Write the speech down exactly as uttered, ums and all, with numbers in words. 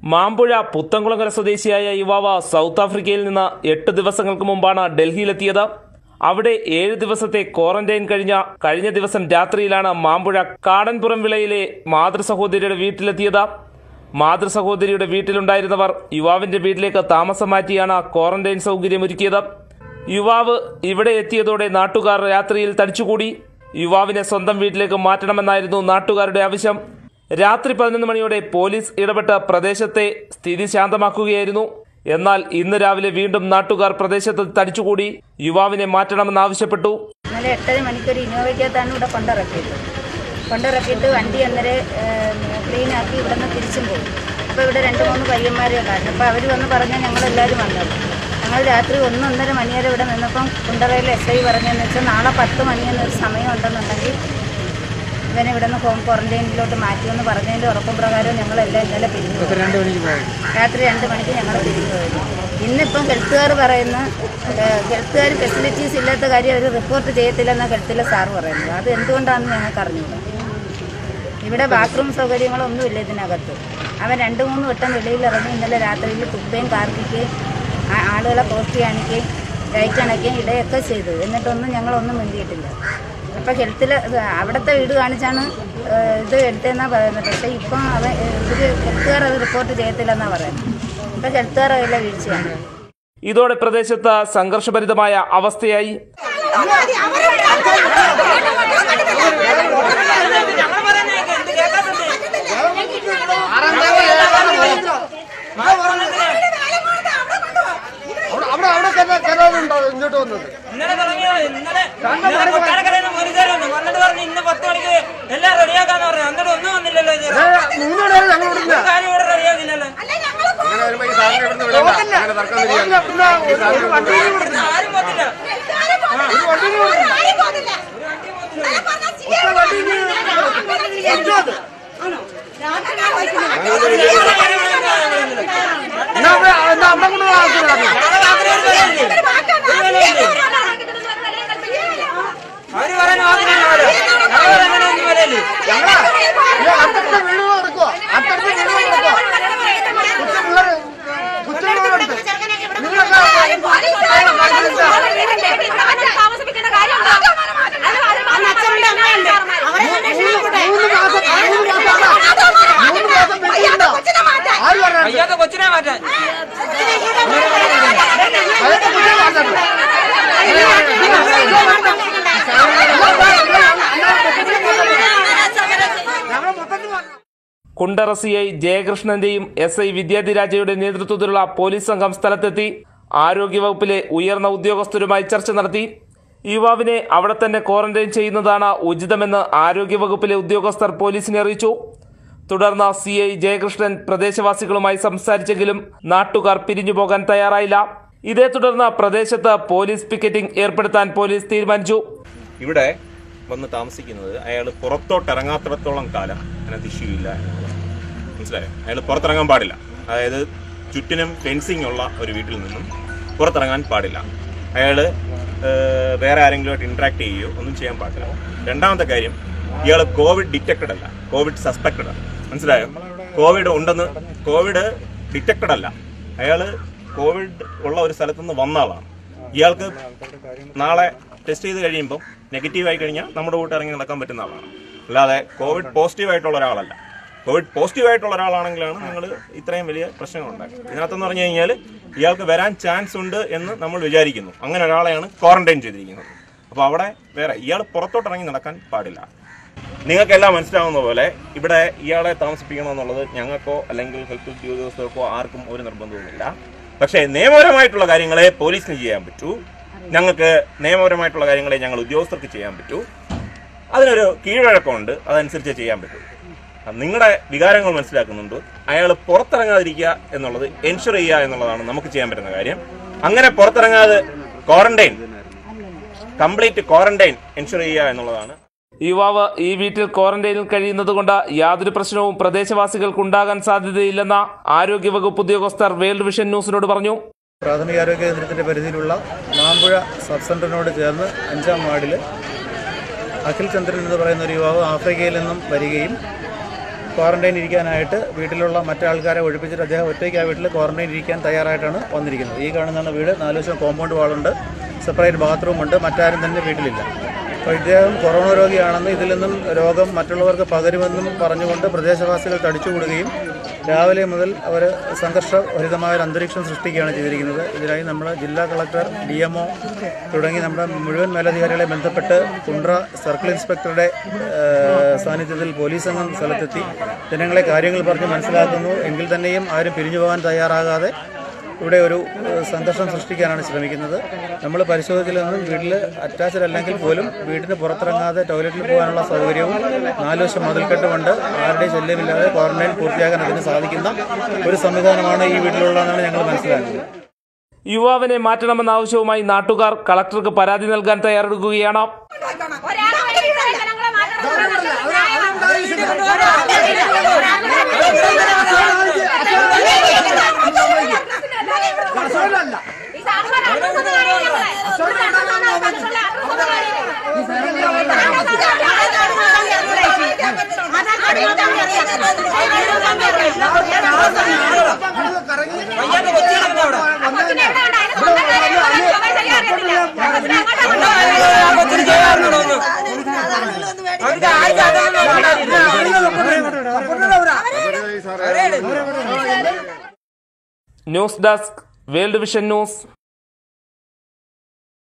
മാമ്പുഴ പുത്തൻകുളങ്ങര സ്വദേശിയായ യുവാവ് സൗത്ത് ആഫ്രിക്കയിൽ നിന്ന് എട്ട് ദിവസങ്ങൾക്ക് മുമ്പാണ് ഡൽഹിയിലെത്തിയത്. അവിടെ ഏഴ് ദിവസത്തെ ക്വാറന്റൈൻ കഴിഞ്ഞ കഴിഞ്ഞ ദിവസം രാത്രിയിലാണ് മാമ്പുഴ കാടൻപുറം വിളയിലെ മാതൃസഹോദരിയുടെ വീട്ടിലെത്തിയത്. മാതൃസഹോദരിയുടെ വീട്ടിലുണ്ടായിരുന്നവർ യുവാവിന്റെ വീട്ടിലേക്ക് താമസം മാറ്റിയാണ് ക്വാറന്റൈൻ സൗകര്യമൊരുക്കിയത്. യുവാവ് ഇവിടെ എത്തിയതോടെ നാട്ടുകാർ രാത്രിയിൽ തടിച്ചുകൂടി. യുവാവിനെ സ്വന്തം വീട്ടിലേക്ക് മാറ്റണമെന്നായിരുന്നു നാട്ടുകാരുടെ ആവശ്യം. രാത്രി പതിനൊന്ന് മണിയോടെ പോലീസ് ഇടപെട്ട് പ്രദേശത്തെ സ്ഥിതി ശാന്തമാക്കുകയായിരുന്നു. എന്നാൽ ഇന്ന് രാവിലെ വീണ്ടും നാട്ടുകാർ പ്രദേശത്ത് തടിച്ചുകൂടി യുവാവിനെ മാറ്റണമെന്നാവശ്യപ്പെട്ടു. ഇന്നലെ എട്ടര മണിക്കൊരു ഇന്നോവയ്ക്കകത്താണ് ഇവിടെ കൊണ്ടിറക്കിയത്. കൊണ്ടിറക്കിയിട്ട് വണ്ടി അന്നേരം ക്ലീനാക്കി ഇവിടെ നിന്ന് തിരിച്ചും പോകും. അപ്പോൾ ഇവിടെ രണ്ട് മൂന്ന് പയ്യന്മാരെ കാണും. അപ്പോൾ അവർ വന്ന് പറഞ്ഞാൽ ഞങ്ങളെല്ലാവരും വന്നത്. ഞങ്ങൾ രാത്രി ഒന്നൊന്നര മണിവരെ ഇവിടെ നിന്നപ്പം കുണ്ടറയിൽ എസ് ഐ പറഞ്ഞതെന്ന് വെച്ചാൽ നാളെ പത്ത് മണിയെന്നൊരു സമയം ഉണ്ടെന്നുണ്ടെങ്കിൽ ഇവനെ ഇവിടെ നിന്ന് ഹോം ക്വാറന്റൈനിലോട്ട് മാറ്റുമെന്ന് പറഞ്ഞതിൻ്റെ ഉറപ്പും പ്രകാരം ഞങ്ങളെല്ലാം ഇന്നലെ പിരിഞ്ഞു പോയി. രാത്രി രണ്ട് മണിക്ക് ഞങ്ങൾ പിരിഞ്ഞു പോയിരുന്നു. ഇന്നിപ്പം ഹെൽത്തുകാർ പറയുന്ന ഹെൽത്തുകാർ ഫെസിലിറ്റീസ് ഇല്ലാത്ത കാര്യം അവർ റിപ്പോർട്ട് ചെയ്യത്തില്ലെന്നാണ് ഹെൽത്തിലെ സാറ് പറയുന്നത്. അത് എന്തുകൊണ്ടാണെന്ന് ഞങ്ങൾക്ക് അറിഞ്ഞൂടാ. ഇവിടെ ബാത്റൂം സൗകര്യങ്ങളൊന്നുമില്ല ഇതിനകത്ത്. അവൻ രണ്ട് മൂന്ന് വട്ടം വെളിയിലിറങ്ങി ഇന്നലെ രാത്രിയിൽ തുപ്പയും കാർക്കിക്കുകയും ആളുകളെ പോസ്റ്റ് കാണിക്കുകയും ലൈറ്റ് അണയ്ക്കുകയും ഇടയൊക്കെ ചെയ്തു. എന്നിട്ടൊന്നും ഞങ്ങളൊന്നും മിണ്ടിയിട്ടില്ല. അപ്പോൾ ഹെൽത്തിൽ അവിടുത്തെ വീട് കാണിച്ചാണ് ഇത് എടുത്തതെന്നാണ് പറയുന്നത്. പക്ഷേ ഇപ്പം അവൻ ഇവർ ഹെൽത്തുകാർ അത് റിപ്പോർട്ട് ചെയ്യത്തില്ലെന്നാണ് പറയുന്നത്. ഇപ്പം ഹെൽത്തുകാർ അതിലെ വീഴ്ചയാണ്. ഇതോടെ പ്രദേശത്ത് സംഘർഷഭരിതമായ അവസ്ഥയായി. ഇങ്ങോട്ട് വന്നത് ഇന്നലെ തുടങ്ങിയ ഇന്നലെ കൊട്ടാരക്കരയിൽ പോലീസുകാർ വന്നു. വന്നിട്ട് പറഞ്ഞു ഇന്ന് പത്ത് മണിക്ക് എല്ലാം റെഡിയാക്കാന്ന് പറഞ്ഞു. എന്നിട്ട് ഒന്നും വന്നില്ലല്ലോ. കാര്യം ഇവിടെ റെഡിയാക്കില്ലല്ലോ. ആരും പോത്തില്ല. അവര് പറയുന്ന അയ്യാത്ത കൊച്ചിനെ മാറ്റാൻ കുണ്ടറ സി ഐ ജയകൃഷ്ണന്റെയും എസ് ഐ വിദ്യാധിരാജയുടെ നേതൃത്വത്തിലുള്ള പോലീസ് സംഘം സ്ഥലത്തെത്തി ആരോഗ്യവകുപ്പിലെ ഉയർന്ന ഉദ്യോഗസ്ഥരുമായി ചർച്ച നടത്തി. യുവാവിനെ അവിടെ തന്നെ ക്വാറന്റൈൻ ചെയ്യുന്നതാണ് ഉചിതമെന്ന് ആരോഗ്യവകുപ്പിലെ ഉദ്യോഗസ്ഥർ പോലീസിനെ അറിയിച്ചു. തുടർന്ന് സി ഐ ജയകൃഷ്ണൻ പ്രദേശവാസികളുമായി സംസാരിച്ചെങ്കിലും നാട്ടുകാർ പിരിഞ്ഞുപോകാൻ തയ്യാറായില്ല. ഇതേ തുടർന്ന് പ്രദേശത്ത് പോലീസ് പിക്കറ്റിംഗ് ഏർപ്പെടുത്താൻ പോലീസ് തീരുമാനിച്ചു. ഇവിടെ വന്ന് താമസിക്കുന്നത് അയാൾ പുറത്തോട്ടിറങ്ങാത്തിടത്തോളം കാലം അതിനകത്ത് ഇഷ്യൂ ഇല്ല. മനസ്സിലായോ? അയാൾ പുറത്തിറങ്ങാൻ പാടില്ല. അതായത് ചുറ്റിനും ഫെൻസിങ് ഉള്ള ഒരു വീട്ടിൽ നിന്നും പുറത്തിറങ്ങാൻ പാടില്ല. അയാൾ വേറെ ആരെങ്കിലുമായിട്ട് ഇൻട്രാക്ട് ചെയ്യുകയോ ഒന്നും ചെയ്യാൻ പാടില്ല. രണ്ടാമത്തെ കാര്യം, ഇയാൾ കോവിഡ് ഡിറ്റക്റ്റഡ് അല്ല, കോവിഡ് സസ്പെക്റ്റഡ് ആണ്. മനസ്സിലായോ? കോവിഡ് ഉണ്ടെന്ന് കോവിഡ് ഡിറ്റക്റ്റഡ് അല്ല. അയാൾ കോവിഡ് ഉള്ള ഒരു സ്ഥലത്തുനിന്ന് വന്ന ആളാണ്. ഇയാൾക്ക് നാളെ ടെസ്റ്റ് ചെയ്ത് കഴിയുമ്പം നെഗറ്റീവ് ആയി കഴിഞ്ഞാൽ നമ്മുടെ കൂട്ട് ഇറങ്ങി നടക്കാൻ പറ്റുന്ന ആളാണ്. അല്ലാതെ കോവിഡ് പോസിറ്റീവ് ആയിട്ടുള്ള ഒരാളല്ല. കോവിഡ് പോസിറ്റീവ് ആയിട്ടുള്ള ഒരാളാണെങ്കിലാണ് നിങ്ങൾ ഇത്രയും വലിയ പ്രശ്നങ്ങൾ ഉണ്ടാക്കുന്നത്. ഇതിനകത്തെന്ന് പറഞ്ഞു കഴിഞ്ഞാൽ ഇയാൾക്ക് വരാൻ ചാൻസ് ഉണ്ട് എന്ന് നമ്മൾ വിചാരിക്കുന്നു. അങ്ങനെ ഒരാളെയാണ് ക്വാറന്റൈൻ ചെയ്തിരിക്കുന്നത്. അപ്പോൾ അവിടെ വേറെ ഇയാൾ പുറത്തോട്ടിറങ്ങി നടക്കാൻ പാടില്ല. നിങ്ങൾക്കെല്ലാം മനസ്സിലാവുന്ന പോലെ ഇവിടെ ഇയാളെ താമസിപ്പിക്കണമെന്നുള്ളത് ഞങ്ങൾക്കോ അല്ലെങ്കിൽ ഹെൽത്ത് ഉദ്യോഗസ്ഥർക്കോ ആർക്കും ഒരു നിർബന്ധവുമില്ല. പക്ഷേ നിയമപരമായിട്ടുള്ള കാര്യങ്ങളെ പോലീസിന് ചെയ്യാൻ പറ്റൂ. ഞങ്ങൾക്ക് നിയമപരമായിട്ടുള്ള കാര്യങ്ങളെ ഞങ്ങൾ ഉദ്യോഗസ്ഥർക്ക് ചെയ്യാൻ പറ്റൂ. അതിനൊരു കീഴ്വഴക്കമുണ്ട്, അതനുസരിച്ച് ചെയ്യാൻ പറ്റൂ. നിങ്ങളുടെ വികാരങ്ങൾ മനസ്സിലാക്കുന്നുണ്ട്. അയാൾ പുറത്തിറങ്ങാതിരിക്കുക എന്നുള്ളത് എൻഷുർ ചെയ്യുക എന്നുള്ളതാണ് നമുക്ക് ചെയ്യാൻ പറ്റുന്ന കാര്യം. അങ്ങനെ പുറത്തിറങ്ങാതെ ക്വാറന്റൈൻ കംപ്ലീറ്റ് ക്വാറന്റൈൻ എൻഷുർ ചെയ്യുക എന്നുള്ളതാണ്. യുവാവ് ഈ വീട്ടിൽ ക്വാറന്റൈനിൽ കഴിയുന്നത് കൊണ്ട് യാതൊരു പ്രശ്നവും പ്രദേശവാസികൾക്കുണ്ടാകാൻ സാധ്യതയില്ലെന്ന ആരോഗ്യവകുപ്പ് ഉദ്യോഗസ്ഥർ വേൾഡ് വിഷൻ ന്യൂസിനോട് പറഞ്ഞു. പ്രാഥമികാരോഗ്യ കേന്ദ്രത്തിന്റെ പരിധിയിലുള്ള മാമ്പുഴ സബ് സെന്ററിനോട് ചേർന്ന് അഞ്ചാം വാർഡിൽ അഖിൽ ചന്ദ്രൻ എന്ന് പറയുന്ന ഒരു യുവാവ് ആഫ്രിക്കയിൽ നിന്നും വരികയും ക്വാറന്റൈൻ ഇരിക്കാനായിട്ട് വീട്ടിലുള്ള മറ്റാൾക്കാരെ ഒഴിപ്പിച്ചിട്ട് അദ്ദേഹം ഒറ്റയ്ക്ക് ആ വീട്ടിൽ ക്വാറന്റൈൻ ഇരിക്കാൻ തയ്യാറായിട്ടാണ് വന്നിരിക്കുന്നത്. ഈ കാണുന്ന വീട് നാല് വശം കോമ്പൗണ്ട് വാളുണ്ട്, സെപ്പറേറ്റ് ബാത്റൂമുണ്ട്, മറ്റാരും തന്നെ വീട്ടിലില്ല. അപ്പോൾ ഇദ്ദേഹം കൊറോണ രോഗിയാണെന്നും ഇതിൽ നിന്നും രോഗം മറ്റുള്ളവർക്ക് പകരുമെന്നും പറഞ്ഞുകൊണ്ട് പ്രദേശവാസികൾ തടിച്ചുകൂടുകയും രാവിലെ മുതൽ അവർ സംഘർഷഭരിതമായ ഒരു അന്തരീക്ഷം സൃഷ്ടിക്കുകയാണ് ചെയ്തിരിക്കുന്നത്. ഇതിനായി നമ്മൾ ജില്ലാ കളക്ടർ, ഡി എം ഒ തുടങ്ങി നമ്മുടെ മുഴുവൻ മേലധികാരികളെ ബന്ധപ്പെട്ട് കുണ്ട്ര സർക്കിൾ ഇൻസ്പെക്ടറുടെ സാന്നിധ്യത്തിൽ പോലീസ് സംഘം സ്ഥലത്തെത്തി ജനങ്ങളെ കാര്യങ്ങൾ പറഞ്ഞ് മനസ്സിലാക്കുന്നു. എങ്കിൽ തന്നെയും ആരും പിരിഞ്ഞു പോകാൻ തയ്യാറാകാതെ ഇവിടെ ഒരു സംഘർഷം സൃഷ്ടിക്കാനാണ് ശ്രമിക്കുന്നത്. നമ്മൾ പരിശോധിച്ചതിൽ നിന്നും വീട്ടിൽ അറ്റാച്ച്ഡ് അല്ലെങ്കിൽ പോലും വീട്ടിന് പുറത്തിറങ്ങാതെ ടോയ്ലറ്റിൽ പോകാനുള്ള സൗകര്യവും നാല് വശം മതിൽക്കെട്ടുമുണ്ട്. ആരുടെയും ശല്യമില്ലാതെ ക്വാറന്റൈൻ പൂർത്തിയാക്കാൻ അതിന് സാധിക്കുന്ന ഒരു സംവിധാനമാണ് ഈ വീട്ടിലുള്ളതെന്നാണ് ഞങ്ങൾ മനസ്സിലാക്കുന്നത്. യുവാവിനെ മാറ്റണമെന്ന ആവശ്യവുമായി നാട്ടുകാർ കളക്ടർക്ക് പരാതി നൽകാൻ തയ്യാറെടുക്കുകയാണ്. News desk, World Vision news.